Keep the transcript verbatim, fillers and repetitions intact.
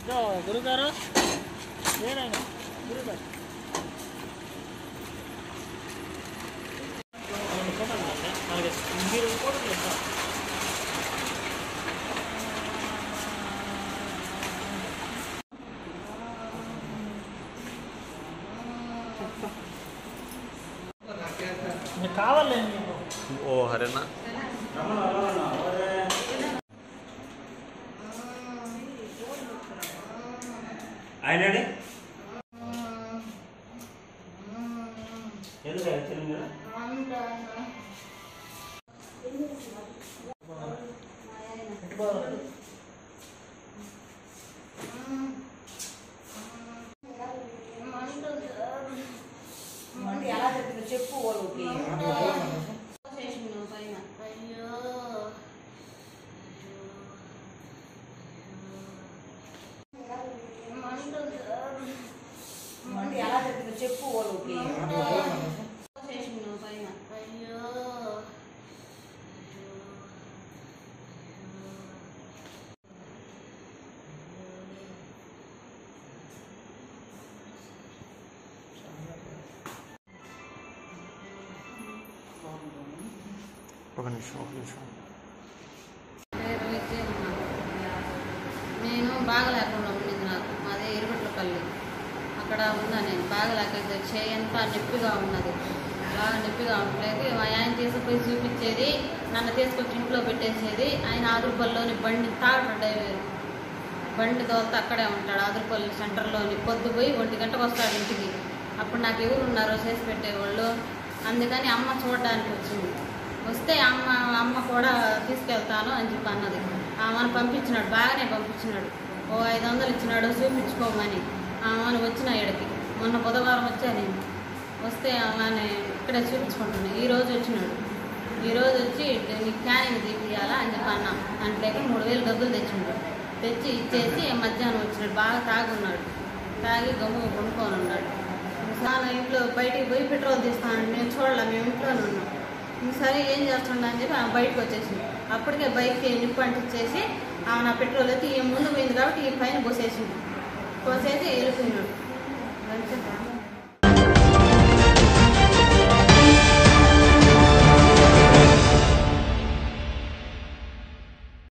గురుగారు ఏనాయన గురుగారు మీరు కూడా కావాలి ఓ హరేనా ఆయనండి ఎందుకు యాక్చువల్లీ మీరు ఎలా చెప్పిందో చెప్పు వాళ్ళకి ఎలా చెప్పిందో చెప్పు వాళ్ళకి ఒక నిమిషం ఒక నిమిషం నేను బాగా లేకుండా ఉండింది నాకు మాదే ఇరుగట్లపల్లి అక్కడ ఉన్నా నేను బాగా లేకపోతే చేయంతా నొప్పిగా ఉన్నది బాగా నొప్పిగా ఉండలేదు మా ఆయన తీసుకుపోయి చూపించేది నన్ను తీసుకొచ్చి ఇంట్లో పెట్టేసేది ఆయన ఆదురుపల్లిలోని బండి తాగడం డ్రైవర్ బండి తోలితే అక్కడే ఉంటాడు ఆదురుపల్లి సెంటర్లోని పొద్దుపోయి ఒంటి గంటకు వస్తాడు ఇంటికి అప్పుడు నాకు ఎవరు ఉన్నారో చేసి పెట్టేవాళ్ళు అందుకని అమ్మ చూడడానికి వచ్చింది వస్తే అమ్మ అమ్మ కూడా తీసుకెళ్తాను అని చెప్పి అన్నది ఆమెను పంపించినాడు బాగానే పంపించినాడు ఓ ఐదు వందలు ఇచ్చినాడు చూపించుకోమని ఆమెను వచ్చిన ఇక్కడికి మొన్న బుధవారం వచ్చా నేను వస్తే ఆమె ఇక్కడే చూపించుకుంటున్నాను ఈరోజు వచ్చినాడు ఈరోజు వచ్చి నీకు క్యానింగ్ తీపియాలా అని చెప్పి అన్నాం అంట్లేక మూడు వేలు డబ్బులు తెచ్చిండు తెచ్చి ఇచ్చేసి మధ్యాహ్నం వచ్చినాడు బాగా తాగున్నాడు తాగి గమ్ము కొనుక్కొని ఉన్నాడు సార్ ఇంట్లో బయటికి పోయి పెట్రోల్ తీస్తాను నేను చూడలే మేము ఇంట్లోనే ఉన్నాం సరే ఏం చేస్తుండ అని చెప్పి ఆమె బయటకు వచ్చేసింది అప్పటికే బైక్కి నిప్పు అంటించేసి ఆమె నా పెట్రోల్ అయితే ఈ ముందు పోయింది కాబట్టి ఈ పైన పోసేసింది పోసేసి వెళ్ళిపోయినాడు